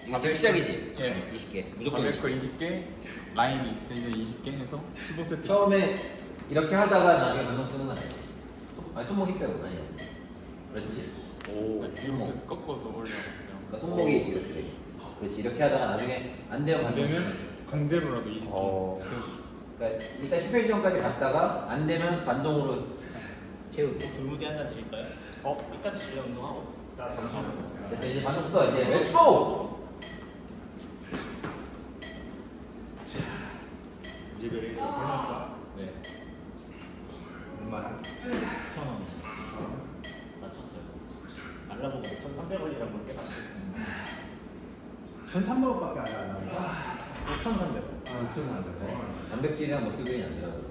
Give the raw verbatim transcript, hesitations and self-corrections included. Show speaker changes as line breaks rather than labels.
이거 지금 시작이지?
예.
이십 개 무조건
바베큐 이십 개, 라인 익스텐션 이십 개 해서 십오 세트.
처음에 이렇게 하다가 나중에 반동 쓰는 건 아니지? 아니 손목 힘 빼고 아니 그렇지
오, 이렇게
손목.
꺾어서 올려.
그러니까 손목이 이렇게 돼. 그렇지 이렇게 하다가 나중에 안 되면
안
반동 쓰는
되면 강제로라도 이십 개.
어.
채우기.
그러니까 일단 십 회 지점까지 갔다가 안 되면 반동으로 채우기
돌무디 한잔 드실까요? 어? 이따 드실래요? 운동하고? 나 잠시만요.
그래서 이제 반동 써 이제 렛츠고!
이제 그래 얼마
네.
얼마? 천원 맞췄어요. 알라보고 천삼백 원이라고 볼 깨봤어요.
천삼백 원밖에 안 나와.
천삼백 원.
아, 천삼백 원.
단백질이랑 뭐 쓰기는 안 들어서